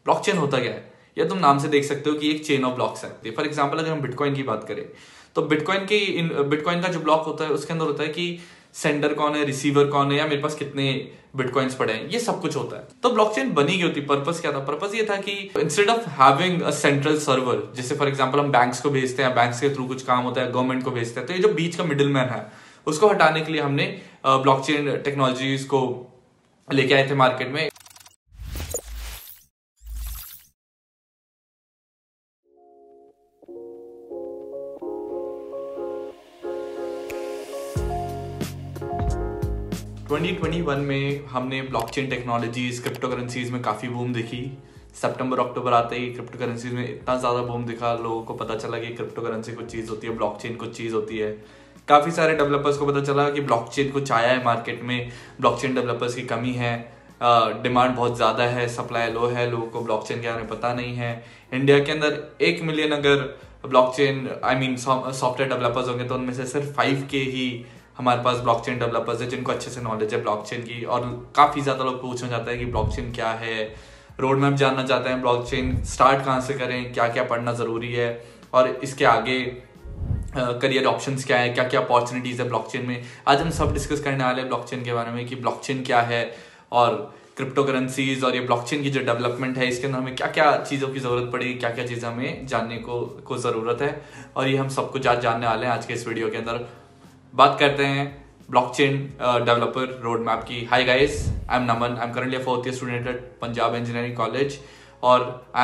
Blockchain होता क्या है? या तुम नाम से देख सकते हो कि एक चेन ऑफ ब्लॉक्स है। फॉर एग्जांपल अगर हम बिटकॉइन की बात करें तो बिटकॉइन का जो ब्लॉक होता है उसके अंदर होता है कि सेंडर कौन है, रिसीवर कौन है, या मेरे पास कितने बिटकॉइंस पड़े हैं, ये सब कुछ होता है। तो ब्लॉकचेन बनी क्यों थी? पर्पस क्या था? पर्पस ये था कि instead of having a central server, जैसे फॉर एग्जांपल हम बैंक्स को भेजते हैं, बैंक्स के थ्रू कुछ काम होता है, गवर्नमेंट को भेजते हैं, तो ये जो बीच का मिडिल मैन है उसको हटाने के लिए हमने ब्लॉकचेन टेक्नोलॉजीज को लेके आए थे मार्केट में। ट्वेंटी 2021 में हमने ब्लॉकचेन टेक्नोलॉजीज, क्रिप्टो करेंसीज में काफी बूम देखी। सितंबर अक्टूबर आते ही क्रिप्टो करेंसीज में इतना ज्यादा बूम दिखा, लोगों को पता चला कि क्रिप्टो करेंसी कुछ चीज होती है, ब्लॉकचेन कुछ चीज होती है। काफी सारे डेवलपर्स को पता चला कि ब्लॉकचेन कुछ आया है मार्केट में, ब्लॉकचेन डेवलपर्स की कमी है, डिमांड बहुत ज्यादा है, सप्लाई लो है, लोगों को ब्लॉकचेन के बारे में पता नहीं है। इंडिया के अंदर 1 मिलियन अगर ब्लॉकचेन सॉफ्टवेयर डेवलपर्स होंगे तो उनमें से सिर्फ 5K ही हमारे पास ब्लॉकचेन डेवलपर्स है जिनको अच्छे से नॉलेज है ब्लॉकचेन की। और काफी ज्यादा लोग पूछना चाहते हैं कि ब्लॉकचेन क्या है, रोड मैप जानना चाहते हैं, ब्लॉकचेन स्टार्ट कहाँ से करें, क्या क्या पढ़ना जरूरी है, और इसके आगे करियर ऑप्शंस क्या है, क्या क्या अपॉर्चुनिटीज है ब्लॉकचेन में। आज हम सब डिस्कस करने वाले हैं ब्लॉकचेन के बारे में कि ब्लॉकचेन क्या है और क्रिप्टो करेंसीज और ये ब्लॉकचेन की जो डेवलपमेंट है इसके अंदर हमें क्या क्या चीज़ों की जरूरत पड़ेगी, क्या क्या चीज़ें हमें जानने को जरूरत है, और ये हम सब कुछ आज जानने वाले हैं आज के इस वीडियो के अंदर। बात करते हैं ब्लॉकचेन डेवलपर रोड मैप की। Hi guys, I am Naman, I am currently 4th year student at Punjab engineering college, और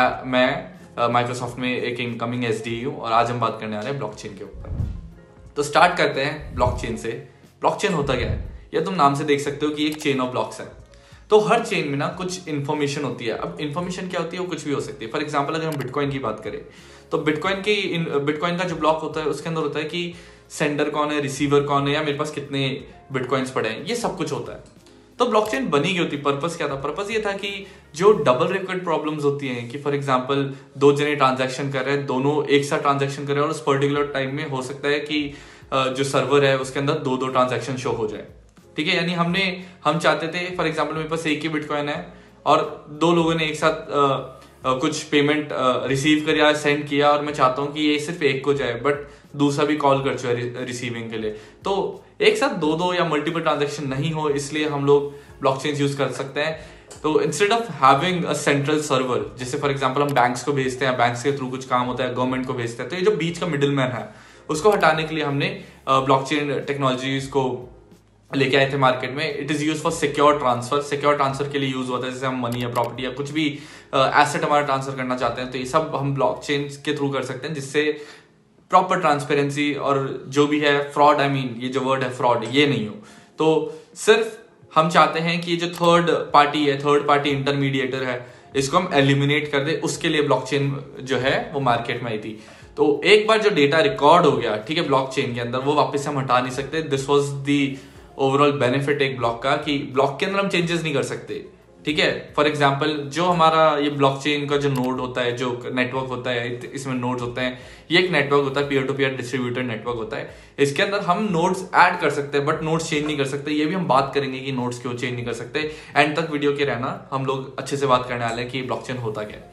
मैं माइक्रोसॉफ्ट में एक इनकमिंग SDE हूँ, और आज हम बात करने वाले हैं ब्लॉकचेन के ऊपर। तो स्टार्ट करते हैं ब्लॉकचेन से। ब्लॉकचेन होता क्या है? या तुम नाम से देख सकते हो कि एक चेन ऑफ ब्लॉक्स है। तो हर चेन में ना कुछ इन्फॉर्मेशन होती है। अब इन्फॉर्मेशन क्या होती है? वो कुछ भी हो सकती है। फॉर एग्जांपल अगर हम बिटकॉइन की बात करें तो बिटकॉइन का जो ब्लॉक होता है उसके अंदर होता है कि सेंडर कौन है, रिसीवर कौन है, या मेरे पास कितने बिटकॉइंस पड़े हैं, ये सब कुछ होता है। तो ब्लॉकचेन बनी क्यों थी? पर्पस क्या था? पर्पस ये था कि जो डबल रिकॉर्ड प्रॉब्लम्स होती हैं कि फॉर एग्जांपल 2 जने ट्रांजैक्शन कर रहे हैं, दोनों एक साथ ट्रांजैक्शन कर रहे हैं, और उस पर्टिकुलर टाइम में हो सकता है कि जो सर्वर है उसके अंदर 2 ट्रांजैक्शन शो हो जाए। ठीक है, यानी हम चाहते थे फॉर एग्जांपल मेरे पास एक ही बिटकॉइन है और 2 लोगों ने एक साथ कुछ पेमेंट रिसीव कर या सेंड किया, और मैं चाहता हूँ कि ये सिर्फ एक को जाए बट दूसरा भी कॉल कर चुका है रिसीविंग के लिए। तो एक साथ 2 या मल्टीपल ट्रांजैक्शन नहीं हो, इसलिए हम लोग ब्लॉकचेन यूज कर सकते हैं। तो instead of having a central server, जैसे फॉर एग्जांपल हम बैंक्स को भेजते हैं, बैंक्स के थ्रू कुछ काम होता है, गवर्नमेंट को भेजते हैं, तो ये जो बीच का मिडिल मैन है उसको हटाने के लिए हमने ब्लॉकचेन टेक्नोलॉजीज को लेके आए थे मार्केट में। It is use for secure transfer. Secure transfer के लिए यूज होता है, जैसे हम मनी या प्रॉपर्टी या कुछ भी एसेट हमारा ट्रांसफर करना चाहते हैं, तो ये सब हम ब्लॉकचेन के थ्रू कर सकते हैं, जिससे प्रॉपर ट्रांसपेरेंसी और जो भी है फ्रॉड, ये जो वर्ड है फ्रॉड, ये नहीं हो। तो सिर्फ हम चाहते हैं कि जो थर्ड पार्टी इंटरमीडिएटर है, इसको हम एलिमिनेट कर दे। उसके लिए ब्लॉकचेन जो है वो मार्केट में आई थी। तो एक बार जो डेटा रिकॉर्ड हो गया, ठीक है, ब्लॉकचेन के अंदर, वो वापस हम हटा नहीं सकते। This was the overall benefit एक ब्लॉक का, कि ब्लॉक के अंदर हम चेंजेस नहीं कर सकते। ठीक है, फॉर एग्जांपल जो हमारा ये ब्लॉकचेन का जो नोड होता है, जो नेटवर्क होता है, इसमें नोड्स होते हैं, ये एक नेटवर्क होता है, peer to peer distributed network होता है। इसके अंदर हम नोड्स ऐड कर सकते हैं बट नोड्स चेंज नहीं कर सकते। ये भी हम बात करेंगे कि नोड्स क्यों चेंज नहीं कर सकते। एंड तक वीडियो के रहना, हम लोग अच्छे से बात करने वाले हैं कि ब्लॉकचेन होता क्या है।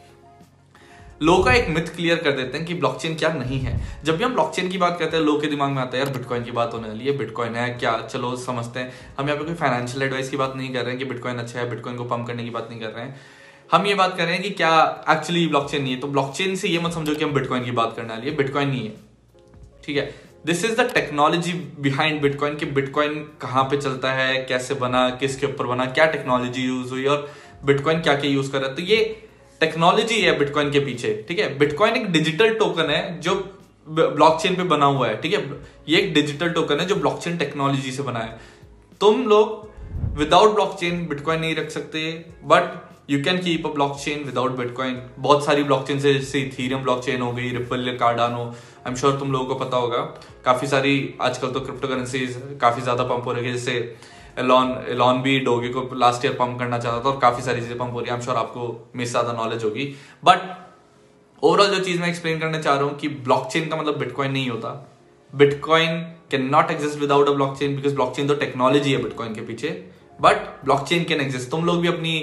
लोगों का एक मिथ क्लियर कर देते हैं कि ब्लॉकचेन क्या नहीं है। जब भी हम ब्लॉकचेन की बात करते हैं, लोगों के दिमाग में आता है यार बिटकॉइन की बात होने वाली है, बिटकॉइन है क्या, चलो समझते हैं। हम यहाँ पे कोई फाइनेंशियल एडवाइस की बात नहीं कर रहे हैं कि बिटकॉइन अच्छा है, बिटकॉइन को पंप करने की बात नहीं कर रहे हैं। हम ये बात कर रहे हैं कि क्या एक्चुअली ब्लॉकचेन नहीं है। तो ब्लॉकचेन से ये मत समझो कि हम बिटकॉइन की बात करने वाली है, बिटकॉइन नहीं है। ठीक है, this is the technology behind Bitcoin, कि बिटकॉइन कहाँ पे चलता है, कैसे बना, किसके ऊपर बना, क्या टेक्नोलॉजी यूज हुई, और बिटकॉइन क्या क्या यूज कर रहा है। तो ये टेक्नोलॉजी है बिटकॉइन के पीछे। ठीक है, बिटकॉइन एक डिजिटल टोकन है जो ब्लॉकचेन पे बना हुआ है। ठीक है, ये एक डिजिटल टोकन है जो ब्लॉकचेन टेक्नोलॉजी से बना है। तुम लोग विदाउट ब्लॉकचेन बिटकॉइन नहीं रख सकते, but you can keep a blockchain without Bitcoin. बहुत सारी ब्लॉकचेन से, जैसे इथेरियम ब्लॉकचेन हो गई, Ripple, Cardano, I am sure तुम लोगों को पता होगा। काफी सारी आजकल तो क्रिप्टो करेंसीज काफी ज्यादा पंप हो रही है, जैसे एलॉन भी डोगे को लास्ट ईयर पंप करना चाहता था, और काफी सारी चीजें पंप हो रही है। आई एम श्योर आपको मेरे से ज्यादा नॉलेज होगी। बट ओवरऑल जो चीज मैं एक्सप्लेन करना चाह रहा हूं कि ब्लॉकचेन का मतलब बिटकॉइन नहीं होता। Bitcoin can not exist without a blockchain, because blockchain तो टेक्नोलॉजी है बिटकॉइन के पीछे, बट ब्लॉकचेन कैन एग्जिस्ट। तुम लोग भी अपनी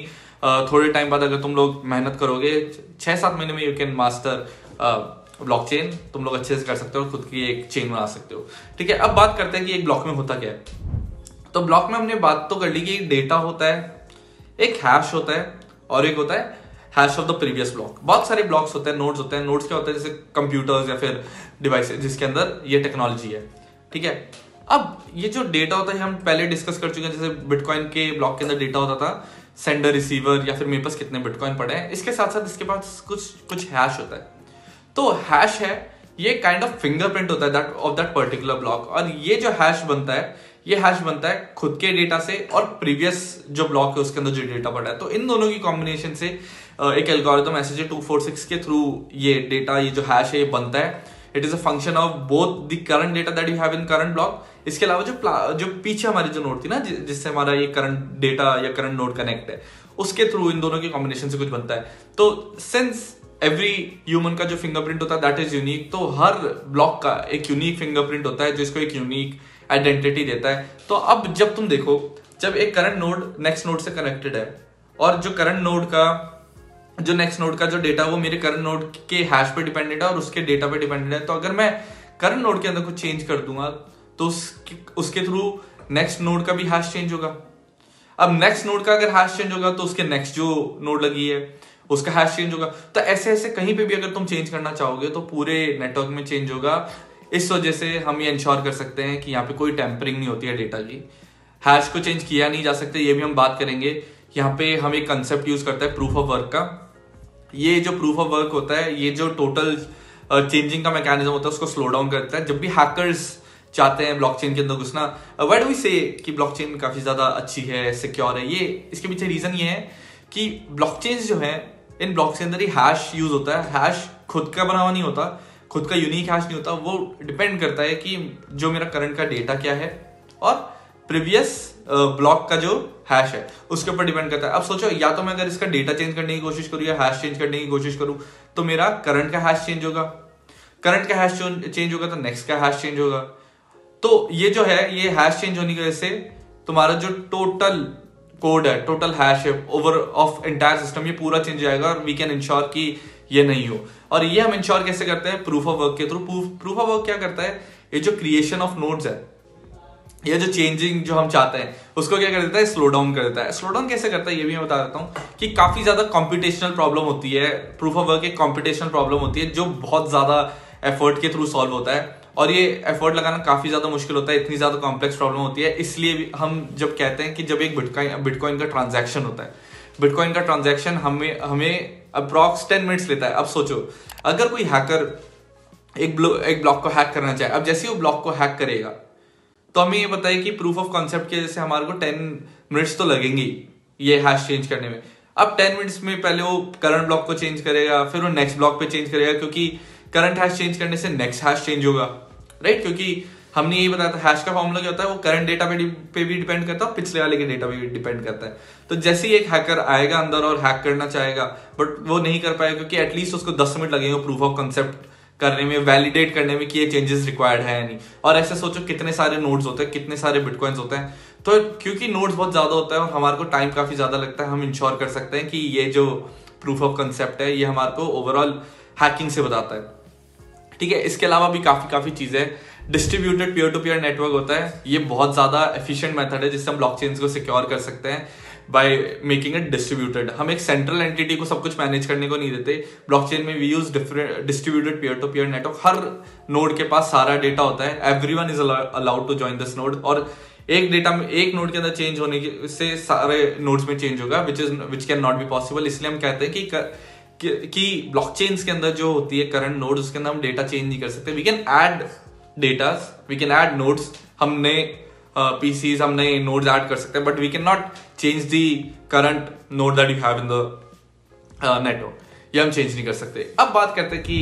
थोड़े टाइम बाद अगर तुम लोग मेहनत करोगे 6-7 महीने में यू कैन मास्टर ब्लॉकचेन, तुम लोग अच्छे से कर सकते हो, खुद की एक चेन बना सकते हो। ठीक है, अब बात करते हैं कि एक ब्लॉक में होता क्या है। तो ब्लॉक में हमने बात तो कर ली कि डेटा होता है, एक हैश होता है और एक होता है hash of the previous block. बहुत सारे ब्लॉक्स होते हैं, नोड्स होते हैं। नोड्स क्या होते हैं? जैसे कंप्यूटर्स या फिर डिवाइसेस जिसके अंदर ये टेक्नोलॉजी है। ठीक है, अब ये जो डेटा होता है हम पहले डिस्कस कर चुके हैं। जैसे बिटकॉइन के ब्लॉक के अंदर डेटा होता था सेंडर रिसीवर, या फिर मेरे पास कितने बिटकॉइन पड़े हैं। इसके साथ साथ इसके पास कुछ हैश होता है। तो हैश है ये काइंड ऑफ फिंगरप्रिंट होता है that of that particular block. और ये जो हैश बनता है, ये हैश बनता है खुद के डेटा से और प्रीवियस जो ब्लॉक है उसके अंदर जो डेटा पड़ा है। तो इन दोनों की कॉम्बिनेशन से एक एल्गोरिथम SHA-246 के थ्रू ये डेटा, ये जो हैश है ये बनता है। It is a function of both the current data that you have in current block. इसके अलावा जो पीछे हमारी जो नोड थी ना, जिससे हमारा ये करंट डेटा या करंट नोड कनेक्ट है, उसके थ्रू इन दोनों की कॉम्बिनेशन से कुछ बनता है। तो सिंस एवरी ह्यूमन का जो फिंगरप्रिंट होता है दैट इज यूनिक, तो हर ब्लॉक का एक यूनिक फिंगरप्रिंट होता है जिसको एक यूनिक आइडेंटिटी देता है। तो अब जब तुम देखो, जब एक करंट नोड नेक्स्ट नोड से कनेक्टेड है और जो करंट नोड का जो नेक्स्ट नोड का जो डेटा वो मेरे करंट नोड के हैश पे डिपेंडेंट है और उसके डेटा पे डिपेंडेंट है, तो अगर मैं करंट नोड के अंदर कुछ चेंज कर दूंगा तो उसके थ्रू नेक्स्ट नोड का भी हैश चेंज होगा। अब नेक्स्ट नोड का अगर हैश चेंज होगा तो उसके नेक्स्ट जो नोड लगी है उसका हैश चेंज होगा। तो ऐसे ऐसे कहीं पे भी अगर तुम चेंज करना चाहोगे तो पूरे नेटवर्क में चेंज होगा। इस वजह से हम ये इंश्योर कर सकते हैं कि यहाँ पे कोई टेम्परिंग नहीं होती है डेटा की। हैश को चेंज किया नहीं जा सकता, ये भी हम बात करेंगे। यहाँ पे हम एक कंसेप्ट यूज करते हैं प्रूफ ऑफ वर्क का। ये जो प्रूफ ऑफ वर्क होता है, ये जो टोटल चेंजिंग का मैकेनिज्म होता है उसको स्लो डाउन करता है। जब भी हैकर्स चाहते हैं ब्लॉकचेन के अंदर घुसना, व्हाई डू वी से कि ब्लॉकचेन काफी ज्यादा अच्छी है, सिक्योर है, ये इसके पीछे रीजन ये है कि ब्लॉकचेन जो है, इन ब्लॉक्स के अंदर ही हैश यूज होता है। हैश खुद का बना हुआ नहीं होता, खुद का यूनिक हैश नहीं होता, वो डिपेंड करता है कि जो मेरा करंट का डेटा क्या है और प्रीवियस ब्लॉक का जो हैश है उसके ऊपर डिपेंड करता है। अब सोचो, या तो मैं अगर इसका डेटा चेंज करने की कोशिश करूं या हैश चेंज करने की कोशिश करूं तो मेरा करंट का हैश चेंज होगा, करंट का हैश चेंज होगा तो नेक्स्ट का हैश चेंज होगा। तो ये जो है, ये हैश चेंज होने की वजह से तुम्हारा जो टोटल कोड है, टोटल हैश है ओवर ऑफ एंटायर सिस्टम, ये पूरा चेंज जाएगा और वी कैन इंश्योर कि ये नहीं हो। और ये हम इंश्योर कैसे करते हैं? प्रूफ ऑफ वर्क के थ्रू। प्रूफ ऑफ वर्क क्या करता है? ये जो क्रिएशन ऑफ नोड्स है, ये जो चेंजिंग जो हम चाहते हैं उसको क्या कर देता है? स्लो डाउन कर देता है। स्लो डाउन कैसे करता है ये भी मैं बता देता हूँ कि काफी ज्यादा कॉम्पिटिशनल प्रॉब्लम होती है। प्रूफ ऑफ वर्क एक कॉम्पिटिशनल प्रॉब्लम होती है जो बहुत ज्यादा एफर्ट के थ्रू सॉल्व होता है और ये एफर्ट लगाना काफी ज्यादा मुश्किल होता है, इतनी ज्यादा कॉम्प्लेक्स प्रॉब्लम होती है। इसलिए हम जब कहते हैं कि जब एक बिटकॉइन का ट्रांजैक्शन होता है, बिटकॉइन का ट्रांजैक्शन हमें अप्रॉक्स 10 मिनट्स लेता है। अब सोचो, अगर कोई हैकर एक ब्लॉक को हैक करना चाहे, अब जैसे वो ब्लॉक को हैक करेगा तो हमें ये बताइए कि प्रूफ ऑफ कॉन्सेप्ट के जैसे हमारे को 10 मिनट्स तो लगेंगे ये हैश चेंज करने में। अब 10 मिनट्स में पहले वो करंट ब्लॉक को चेंज करेगा, फिर वो नेक्स्ट ब्लॉक पे चेंज करेगा, क्योंकि करंट हैश चेंज करने से नेक्स्ट हैश चेंज होगा, राइट? क्योंकि हमने यही बताया था हैश का फॉर्मूला क्या होता है, वो करंट डेटा पे भी डिपेंड करता है, पिछले वाले के डेटा पे भी डिपेंड करता है। तो जैसे ही एक हैकर आएगा अंदर और हैक करना चाहेगा, बट वो नहीं कर पाएगा क्योंकि एटलीस्ट उसको 10 मिनट लगेंगे प्रूफ ऑफ कॉन्सेप्ट करने में, वैलिडेट करने में कि ये चेंजेस रिक्वायर्ड है या नहीं। और ऐसे सोचो कितने सारे नोड्स होते हैं, कितने सारे बिटकॉइंस होते हैं। तो क्योंकि नोड्स बहुत ज्यादा होता है और हमारे को टाइम काफी ज्यादा लगता है, हम इंश्योर कर सकते हैं कि ये जो प्रूफ ऑफ कंसेप्ट है ये हमारे को ओवरऑल हैकिंग से बताता है। ठीक है, इसके अलावा भी काफी चीजें। Distributed peer to peer network होता है, ये बहुत ज्यादा एफिशिएंट मेथड है जिससे हम ब्लॉकचेन्स को सिक्योर कर सकते हैं बाय मेकिंग इट डिस्ट्रीब्यूटेड। हम एक सेंट्रल एंटिटी को सब कुछ मैनेज करने को नहीं देते। ब्लॉकचेन में we use distributed peer to peer network. हर नोड के पास सारा डेटा होता है, everyone is allowed to join this node, और एक नोड के अंदर चेंज होने से सारे नोड्स में चेंज होगा, which can not be possible. इसलिए हम कहते हैं कि ब्लॉकचेन्स के अंदर जो होती है करंट नोड, उसके अंदर हम डेटा चेंज नहीं कर सकते। We can add datas, we can add nodes, हमने पीसीज, हम नए नोड्स ऐड कर सकते हैं, but we can not change the current node that you have in the network, ये हम चेंज नहीं कर सकते। अब बात करते हैं कि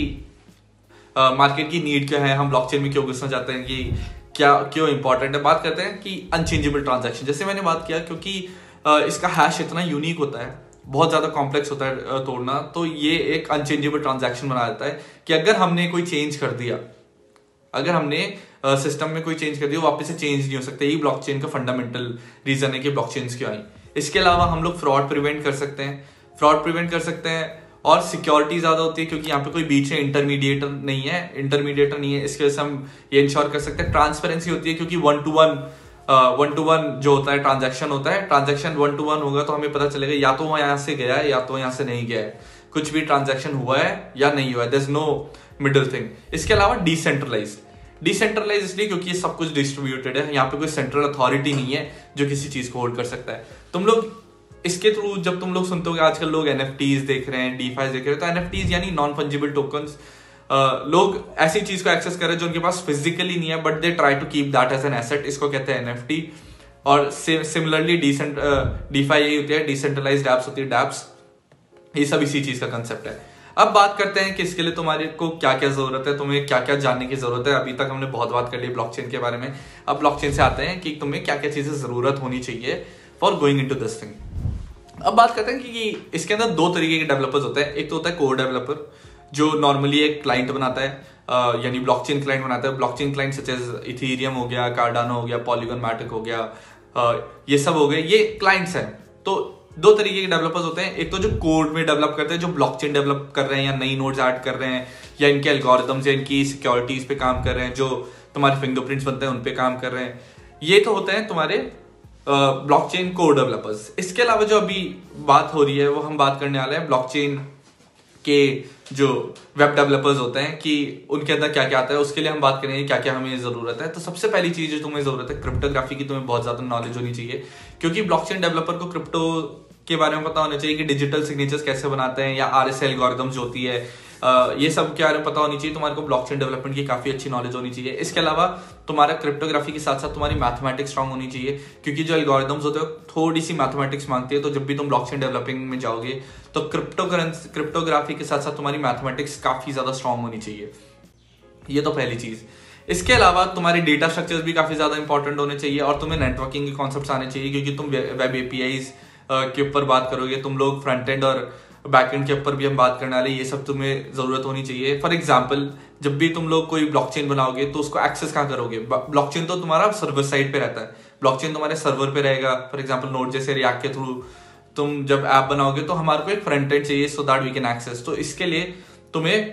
मार्केट की नीड क्या है, हम ब्लॉकचेन में क्यों घुसना चाहते हैं, कि क्या क्यों इंपॉर्टेंट है। बात करते हैं कि अनचेंजेबल ट्रांजैक्शन, जैसे मैंने बात किया, क्योंकि इसका हैश इतना यूनिक होता है, बहुत ज्यादा कॉम्प्लेक्स होता है तोड़ना, तो ये एक अनचेंजेबल ट्रांजैक्शन बना देता है कि अगर हमने कोई चेंज कर दिया, अगर हमने सिस्टम में कोई चेंज कर दिया, वापस से चेंज नहीं हो सकता। यही ब्लॉकचेन का फंडामेंटल रीजन है कि ब्लॉकचेन्स क्यों आई। इसके अलावा हम लोग फ्रॉड प्रिवेंट कर सकते हैं और सिक्योरिटी ज्यादा होती है क्योंकि यहाँ पे कोई बीच में इंटरमीडिएटर नहीं है। इसके वजह से हम ये इंश्योर कर सकते हैं। ट्रांसपेरेंसी होती है क्योंकि वन टू वन जो होता है ट्रांजैक्शन 1-to-1 होगा तो हमें पता चलेगा या तो वो यहाँ से गया है या तो यहाँ से नहीं गया है, कुछ भी ट्रांजैक्शन हुआ है या नहीं हुआ है, there is no middle thing. इसके अलावा डिसेंट्रलाइज इसलिए क्योंकि ये सब कुछ डिस्ट्रीब्यूटेड है, यहाँ पे कोई सेंट्रल अथॉरिटी नहीं है जो किसी चीज को होल्ड कर सकता है। तुम लोग इसके थ्रू जब तुम लोग सुनते हो आजकल लोग NFTs देख रहे हैं, DeFi देख रहे हैं, तो NFTs यानी नॉन फंजिबल टोकन्स, लोग ऐसी चीज को एक्सेस कर रहे हैं जो उनके पास फिजिकली नहीं है but they try to keep that as an asset, इसको कहते हैं NFT। और सिमिलरली DeFi यही होती है, डिसेंट्रलाइज्ड एप्स होती है डैप्स, ये सब इसी चीज का कंसेप्ट है। अब बात करते हैं कि इसके लिए तुम्हारे को क्या क्या जरूरत है, तुम्हें क्या क्या जानने की जरूरत है। अभी तक हमने बहुत बात कर ली ब्लॉकचेन के बारे में, अब ब्लॉकचेन से आते हैं कि तुम्हें क्या क्या चीजें जरूरत होनी चाहिए for going into this thing. अब बात करते हैं कि इसके अंदर दो तरीके के डेवलपर्स होते हैं। एक तो होता है कोर डेवलपर जो नॉर्मली एक क्लाइंट बनाता है, यानी ब्लॉकचेन क्लाइंट बनाता है। Blockchain client such as Ethereum हो गया, कार्डानो हो गया, पॉलीगन मैटिक हो गया, ये सब हो गए, ये क्लाइंट्स हैं। तो दो तरीके के डेवलपर्स होते हैं, एक तो जो कोड में डेवलप करते हैं, जो ब्लॉकचेन डेवलप कर रहे हैं या नई नोड्स ऐड कर रहे हैं या इनके एल्गोरिथम्स या इनकी सिक्योरिटीज पे काम कर रहे हैं, जो तुम्हारे फिंगरप्रिंट्स बनते हैं उन पे काम कर रहे हैं, ये तो होते हैं तुम्हारे ब्लॉकचेन कोड डेवलपर्स। इसके अलावा जो अभी बात हो रही है वो हम बात करने वाले हैं ब्लॉकचेन के जो वेब डेवलपर्स होते हैं कि उनके अंदर क्या क्या आता है। उसके लिए हम बात करेंगे क्या क्या हमें जरूरत है। तो सबसे पहली चीज जो तुम्हें जरूरत है, क्रिप्टोग्राफी की तुम्हें बहुत ज्यादा नॉलेज होनी चाहिए, क्योंकि ब्लॉकचेन डेवलपर को क्रिप्टो के बारे में पता होना चाहिए कि डिजिटल सिग्नेचर्स कैसे बनाते हैं या RSA एल्गोरिथम्स जो होती है, ये सब के बारे में पता होनी चाहिए। तुम्हारे को ब्लॉकचेन डेवलपमेंट की काफी अच्छी नॉलेज होनी चाहिए। इसके अलावा तुम्हारा क्रिप्टोग्राफी के साथ साथ तुम्हारी मैथमेटिक्स स्ट्रांग होनी चाहिए, क्योंकि जो एल्गोरिथम्स होते हैं थोड़ी सी मैथमेटिक्स मांगती है। तो जब भी तुम ब्लॉकचेन डेवलपिंग में जाओगे तो क्रिप्टोग्राफी के साथ साथ तुम्हारी मैथमेटिक्स काफी ज्यादा स्ट्रांग होनी चाहिए, ये तो पहली चीज। इसके अलावा तुम्हारे डेटा स्ट्रक्चर्स भी काफी ज्यादा इंपॉर्टेंट होने चाहिए और तुम्हें नेटवर्किंग के कॉन्सेप्ट्स आने चाहिए, क्योंकि तुम वेब APIs के ऊपर बात करोगे, तुम लोग फ्रंट एंड और बैक एंड के ऊपर भी हम बात करने वाले, ये सब तुम्हें जरूरत होनी चाहिए। फॉर एग्जाम्पल जब भी तुम लोग कोई ब्लॉकचेन बनाओगे तो उसको एक्सेस कहाँ करोगे? ब्लॉकचेन तो तुम्हारा सर्वर साइड पे रहता है, ब्लॉकचेन तुम्हारे सर्वर पे रहेगा। फॉर एग्जाम्पल नोड जैसे रिएक्ट के थ्रू तुम जब ऐप बनाओगे तो हमारे को एक फ्रंट एंड चाहिए so that we can access. तो इसके लिए तुम्हें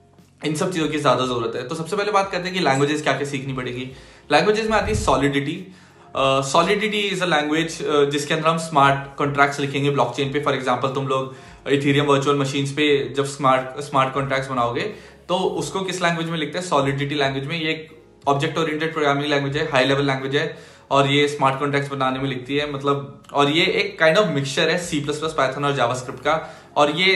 इन सब चीजों की ज्यादा जरूरत है। तो सबसे पहले बात करते हैं कि लैंग्वेजेस क्या क्या सीखनी पड़ेगी। लैंग्वेजेस में आती है Solidity. Solidity is a language जिसके अंदर हम स्मार्ट कॉन्ट्रैक्ट्स लिखेंगे ब्लॉकचेन पे। फॉर एग्जांपल तुम लोग इथेरियम वर्चुअल मशीन्स पे जब स्मार्ट कॉन्ट्रैक्ट्स बनाओगे तो उसको किस लैंग्वेज में लिखते हैं? सॉलिडिटी लैंग्वेज में। ये एक ऑब्जेक्ट ओरिएंटेड प्रोग्रामिंग लैंग्वेज है, हाई लेवल लैंग्वेज है और ये स्मार्ट कॉन्ट्रैक्ट्स बनाने में लिखती है, मतलब। और ये एक काइंड ऑफ मिक्सचर है C++, पाइथन और जावास्क्रिप्ट का। और ये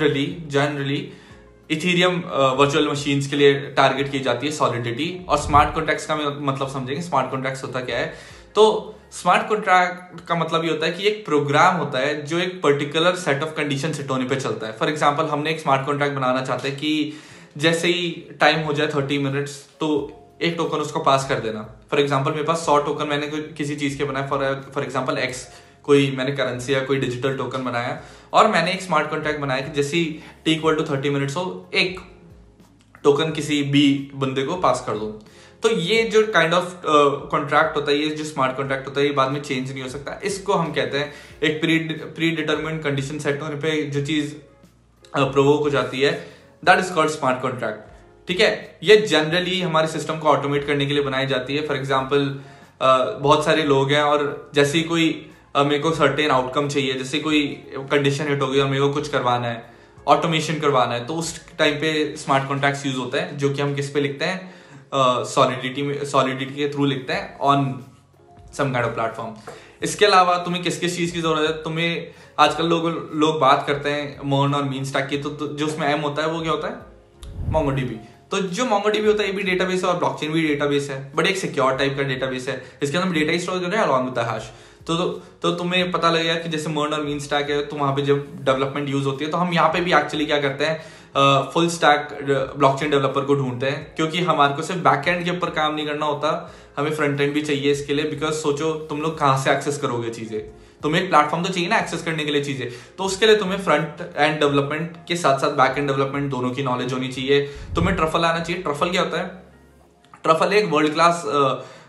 जनरली इथेरियम वर्चुअल मशीन्स के लिए टारगेट की जाती है सॉलिडिटी। और स्मार्ट कॉन्ट्रैक्ट्स का मतलब समझेंगे। स्मार्ट कॉन्ट्रैक्ट्स होता क्या है? तो स्मार्ट कॉन्ट्रैक्ट का मतलब ये होता है कि एक प्रोग्राम होता है जो एक particular set of condition set होने पे चलता है। फॉर एग्जांपल हमने एक स्मार्ट कॉन्ट्रैक्ट बनाना चाहते हैं कि जैसे ही टाइम हो जाए 30 मिनट्स तो एक टोकन उसको पास कर देना। फॉर एग्जांपल मेरे पास 100 टोकन मैंने किसी चीज के बनाए, फॉर एग्जांपल X, कोई मैंने करेंसी या कोई डिजिटल टोकन बनाया और मैंने एक स्मार्ट कॉन्ट्रैक्ट बनाया कि जैसे T = 30 मिनट्स हो एक टोकन किसी B बंदे को पास कर दो। तो ये जो काइंड ऑफ कॉन्ट्रैक्ट होता है, ये जो स्मार्ट कॉन्ट्रैक्ट होता है, ये बाद में चेंज नहीं हो सकता। इसको हम कहते हैं एक प्री डिटरमिन्ड कंडीशन सेट होने पे जो चीज प्रोवोक हो जाती है, that is called smart contract. ठीक है, ये जनरली हमारे सिस्टम को ऑटोमेट करने के लिए बनाई जाती है। फॉर एग्जाम्पल बहुत सारे लोग हैं और जैसे कोई मेरे को सर्टेन आउटकम चाहिए, जैसे कोई कंडीशन हिट हो गई और मेरे को कुछ करवाना है, ऑटोमेशन करवाना है, तो उस टाइम पे स्मार्ट कॉन्ट्रैक्ट्स यूज होता है, जो कि हम किस पे लिखते हैं? सॉलिडिटी के थ्रू लिखते हैं on some kind of platform. इसके अलावा तुम्हें किस किस चीज की जरूरत है? तुम्हें आजकल लोग बात करते हैं मर्न और मीन स्टैक की, तो जो उसमें M होता है वो क्या होता है? MongoDB। तो जो MongoDB होता है ये भी डेटाबेस है और ब्लॉकचेन भी डेटाबेस है, बट एक सिक्योर टाइप का डेटाबेस है। इसके अंदर डेटा स्टोर कर रहे हैं अलॉन्ग विद द हैश। तो तुम्हें पता लगेगा कि जैसे मर्न और मीन स्टैक है, तो वहां पे जब डेवलपमेंट यूज होती है तो हम यहाँ पे भी एक्चुअली क्या करते हैं? फुल स्टैक ब्लॉकचेन डेवलपर को ढूंढते हैं, क्योंकि हमारे को सिर्फ बैक एंड के ऊपर काम नहीं करना होता, हमें फ्रंट एंड भी चाहिए इसके लिए। बिकॉज सोचो तुम लोग कहाँ से एक्सेस करोगे चीजें, तुम्हें एक प्लेटफॉर्म तो चाहिए ना एक्सेस करने के लिए चीजें। तो उसके लिए तुम्हें फ्रंट एंड डेवलपमेंट के साथ साथ बैक एंड डेवलपमेंट दोनों की नॉलेज होनी चाहिए। तुम्हें ट्रफल आना चाहिए। ट्रफल क्या होता है? ट्रफल एक वर्ल्ड क्लास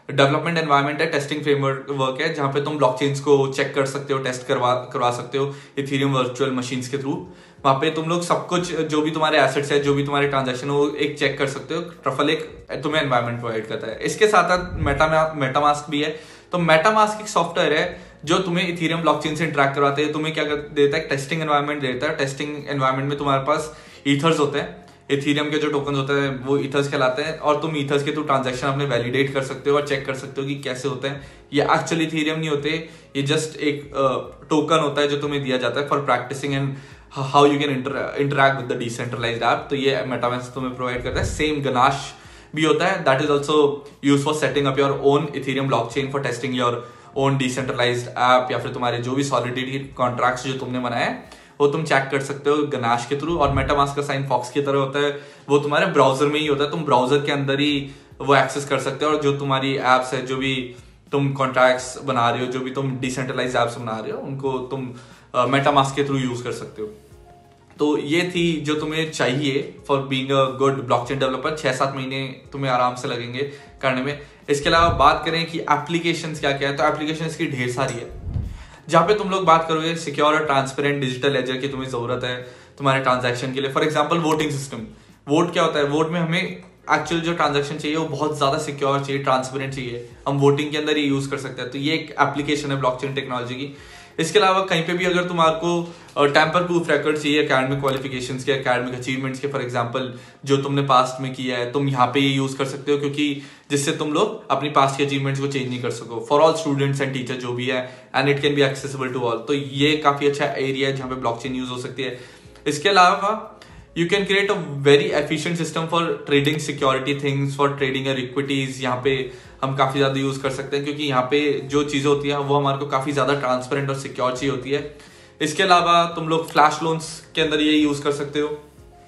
डेवलपमेंट एनवायरनमेंट है, टेस्टिंग फ्रेमवर्क है, जहां पे तुम ब्लॉकचेन्स को चेक कर सकते हो, टेस्ट करवा सकते हो इथेरियम वर्चुअल मशीन्स के थ्रू। वहां पे तुम लोग सब कुछ जो भी तुम्हारे एसेट्स है, जो भी तुम्हारे ट्रांजैक्शन वो एक चेक कर सकते हो। ट्रफल एक तुम्हें एनवायरनमेंट प्रोवाइड करता है। इसके साथ साथ मेटामास्क भी है। तो मेटामास्क एक सॉफ्टवेयर है जो तुम्हें इथेरियम ब्लॉकचेन से इंटरेक्ट करवाते हैं। तुम्हें क्या देता है, टेस्टिंग एनवायरनमेंट देता है। टेस्टिंग एनवायरनमेंट में तुम्हारे पास ईथर्स होते हैं, इथेरियम के जो टोकन होते हैं वो ईथर्स कहलाते हैं, और तुम ईथर्स के थ्रू ट्रांजैक्शन अपने वैलिडेट कर सकते हो और चेक कर सकते हो कि कैसे होते हैं। ये एक्चुअली इथेरियम नहीं होते, ये जस्ट एक टोकन होता है जो तुम्हें दिया जाता है for practicing and how you can interact with the decentralized app. तो ये मेटामास्क तुम्हें प्रोवाइड करता है। सेम गनाश भी होता है, that is also use for setting up your own Ethereum blockchain for testing your own decentralized app, या फिर तुम्हारे जो भी सॉलिडिटी कॉन्ट्रैक्ट्स जो तुमने बनाए वो तुम चेक कर सकते हो गनाश के थ्रू। और मेटामास्क का साइन फॉक्स की तरह होता है, वो तुम्हारे ब्राउजर में ही होता है। तुम ब्राउजर के अंदर ही वो एक्सेस कर सकते हो, और जो तुम्हारी एप्स है, जो भी तुम कॉन्ट्रैक्ट्स बना रहे हो, जो भी तुम डिसेंट्रलाइज्ड एप्स बना रहे हो, उनको तुम मेटामास्क के थ्रू यूज कर सकते हो। तो ये थी जो तुम्हें चाहिए for being a good blockchain developer. 6-7 महीने तुम्हें आराम से लगेंगे करने में। इसके अलावा बात करें कि एप्लीकेशंस क्या क्या है, तो एप्लीकेशंस की ढेर सारी है, जहां पे तुम लोग बात करोगे सिक्योर और ट्रांसपेरेंट डिजिटल लेजर की तुम्हें जरूरत है तुम्हारे ट्रांजैक्शन के लिए। For example voting system. Vote क्या होता है, वोट में हमें एक्चुअल जो ट्रांजैक्शन चाहिए वो बहुत ज्यादा सिक्योर चाहिए, ट्रांसपेरेंट चाहिए, हम वोटिंग के अंदर ही यूज कर सकते हैं। तो ये एक एप्लीकेशन है ब्लॉकचेन टेक्नोलॉजी की। इसके अलावा कहीं पे भी अगर तुम्हारे टैम्पर प्रूफ रिकॉर्ड चाहिए एकेडमिक क्वालिफिकेशंस के, एकेडमिक अचीवमेंट्स के, फॉर एग्जांपल जो तुमने पास्ट में किया है, तुम यहाँ पे ये यूज कर सकते हो, क्योंकि जिससे तुम लोग अपनी पास्ट के अचीवमेंट्स को चेंज नहीं कर सको for all students and teacher जो भी है, and it can be accessible to all. तो ये काफी अच्छा एरिया है जहाँ पे ब्लॉकचेन यूज हो सकती है। इसके अलावा you can create a very efficient system for trading security things, for trading your equities। यहाँ पे हम काफी ज्यादा यूज कर सकते हैं, क्योंकि यहाँ पे जो चीजें होती है वो हमारे को काफी ज्यादा ट्रांसपेरेंट और सिक्योर चाहिए होती है। इसके अलावा तुम लोग फ्लैश लोन्स के अंदर ये यूज कर सकते हो,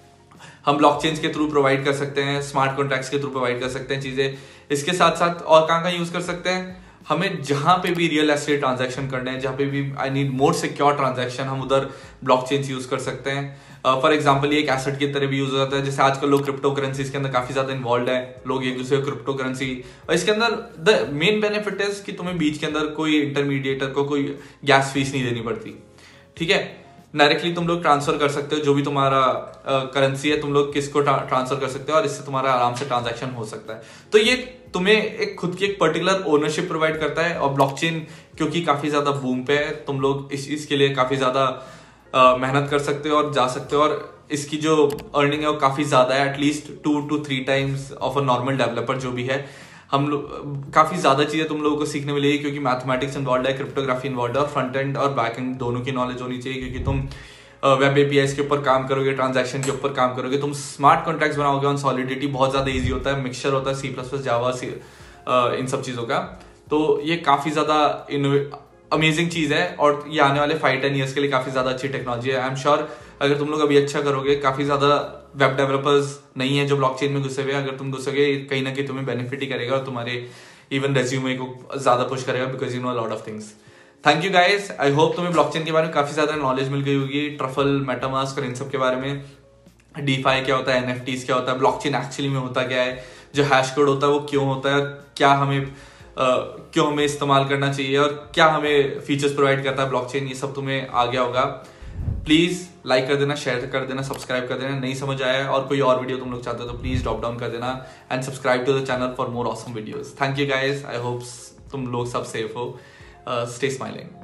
हम ब्लॉकचेन के थ्रू प्रोवाइड कर सकते हैं, स्मार्ट कॉन्ट्रैक्ट्स के थ्रू प्रोवाइड कर सकते हैं चीजें। इसके साथ साथ और कहाँ यूज कर सकते हैं, हमें जहां पे भी रियल एस्टेट ट्रांजैक्शन करने हैं, जहां पे भी I need more secure transaction, हम उधर ब्लॉकचेन यूज कर सकते हैं। फॉर एग्जांपल ये एक एसेट की तरह भी यूज होता है। जैसे आजकल लोग क्रिप्टो करेंसीज के अंदर काफी ज्यादा इन्वॉल्व है, लोग एक दूसरे को क्रिप्टो करेंसी, और इसके अंदर द मेन बेनिफिट इज कि तुम्हें बीच के अंदर कोई इंटरमीडिएटर को कोई गैस फीस नहीं देनी पड़ती। ठीक है, डायरेक्टली तुम लोग ट्रांसफर कर सकते हो जो भी तुम्हारा करेंसी है, तुम लोग किसको ट्रांसफर कर सकते हो, और इससे तुम्हारा आराम से ट्रांजैक्शन हो सकता है। तो ये तुम्हें एक खुद की एक पर्टिकुलर ओनरशिप प्रोवाइड करता है। और ब्लॉकचेन क्योंकि काफी ज्यादा बूम पे है, तुम लोग इस चीज के लिए काफी ज्यादा मेहनत कर सकते हो और जा सकते हो, और इसकी जो अर्निंग है वो काफी ज्यादा है, at least 2 to 3 times of a normal developer जो भी है। हम लोग काफी ज्यादा चीजें तुम लोगों को सीखने मिलेगी, क्योंकि मैथमेटिक्स इन्वॉल्व है, क्रिप्टोग्राफी इन्वॉल्व है, और फ्रंट एंड और बैक एंड दोनों की नॉलेज होनी चाहिए, क्योंकि तुम वेब एपीआईज के ऊपर काम करोगे, ट्रांजैक्शन के ऊपर काम करोगे, तुम स्मार्ट कॉन्ट्रैक्ट्स बनाओगे ऑन सॉलिडिटी। बहुत ज्यादा इजी होता है, मिक्सचर होता है C++, जावा, इन सब चीजों का। तो ये काफी ज्यादा अमेजिंग चीज है, और ये आने वाले 5-10 ईयर्स के लिए काफी ज्यादा अच्छी टेक्नोलॉजी है। आई एम श्योर अगर तुम लोग अभी अच्छा करोगे, काफी ज्यादा वेब डेवलपर्स नहीं है जो ब्लॉकचेन में घुसे हुए, अगर तुम घुसोगे कहीं ना कहीं तुम्हें बेनिफिट ही करेगा, और तुम्हारे इवन रेज्यूमे को ज्यादा पुश करेगा, because you know lot of things. Thank you guys, I hope तुम्हें ब्लॉकचेन के बारे में काफी ज्यादा नॉलेज मिल गई होगी, ट्रफल, मेटामास्क और इन सब के बारे में, डीफाई क्या होता है, एनएफटीज क्या होता है, ब्लॉकचेन एक्चुअली में होता क्या है, जो हैश कोड होता है वो क्यों होता है, क्या हमें क्यों हमें इस्तेमाल करना चाहिए, और क्या हमें फीचर्स प्रोवाइड करता है ब्लॉकचेन, ये सब तुम्हें आ गया होगा। प्लीज लाइक कर देना, शेयर कर देना, सब्सक्राइब कर देना। नहीं समझ आया और कोई और वीडियो तुम लोग चाहते हो तो प्लीज ड्रॉप डाउन कर देना, and subscribe to the channel for more awesome videos. Thank you guys, I hope तुम लोग सब सेफ हो, स्टे स्माइलिंग।